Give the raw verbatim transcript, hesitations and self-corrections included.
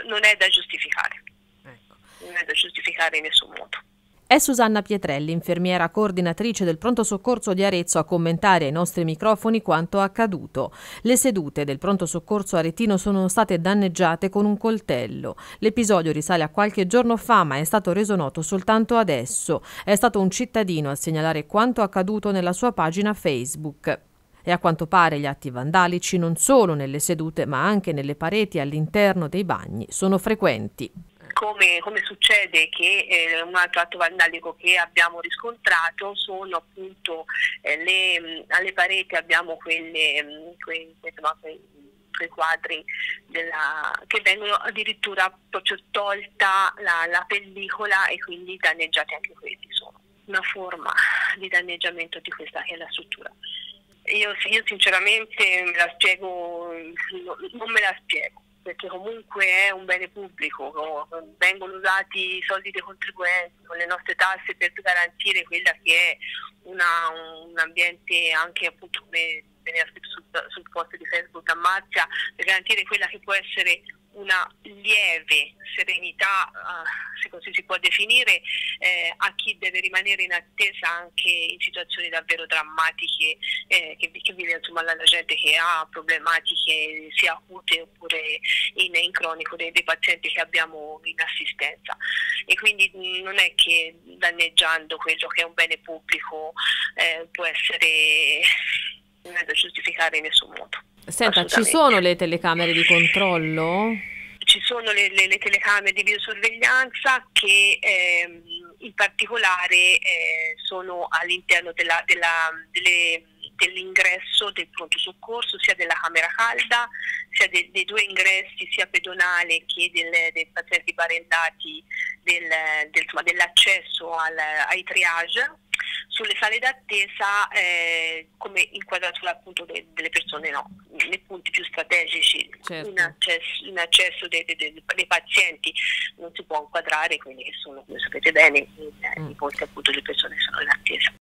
non è da giustificare, Ecco. non è da giustificare in nessun modo. È Susanna Pietrelli, infermiera coordinatrice del pronto soccorso di Arezzo, a commentare ai nostri microfoni quanto accaduto. Le sedute del pronto soccorso aretino sono state danneggiate con un coltello. L'episodio risale a qualche giorno fa, ma è stato reso noto soltanto adesso. È stato un cittadino a segnalare quanto accaduto nella sua pagina Facebook. E a quanto pare gli atti vandalici non solo nelle sedute, ma anche nelle pareti e all'interno dei bagni sono frequenti. Come, come succede che eh, un altro atto vandalico che abbiamo riscontrato sono appunto eh, le, alle pareti abbiamo quelle, quei, insomma, quei, quei quadri della, che vengono addirittura proprio tolta la, la pellicola e quindi danneggiati anche quelli. Sono una forma di danneggiamento di questa che è la struttura. Io, io sinceramente me la spiego, non me la spiego, perché comunque è un bene pubblico, vengono usati i soldi dei contribuenti con le nostre tasse per garantire quella che è una, un ambiente anche appunto come veniva scritto sul, sul post di Facebook a Marzia, per garantire quella che può essere una lieve serenità, uh, se così si può definire, eh, a chi deve rimanere in attesa anche in situazioni davvero drammatiche, eh, che, che vive insomma la, la gente che ha problematiche sia acute oppure in, in cronico, dei, dei pazienti che abbiamo in assistenza. E quindi mh, non è che danneggiando quello che è un bene pubblico eh, può essere, non è da giustificare in nessun modo. Senta, ci sono le telecamere di controllo? Ci sono le, le, le telecamere di videosorveglianza che ehm, in particolare eh, sono all'interno della, della, delle, dell'ingresso del pronto soccorso, sia della camera calda, sia de, dei due ingressi, sia pedonale che del, dei pazienti parentati, del, del, insomma, dell'accesso al, ai triage. Sulle sale d'attesa, eh, come inquadratura appunto de, delle persone, no, nei punti più strategici, Certo. in accesso, in accesso dei, dei, dei pazienti non si può inquadrare quelli che sono, come sapete bene, i, Mm. i posti appunto delle persone che sono in attesa.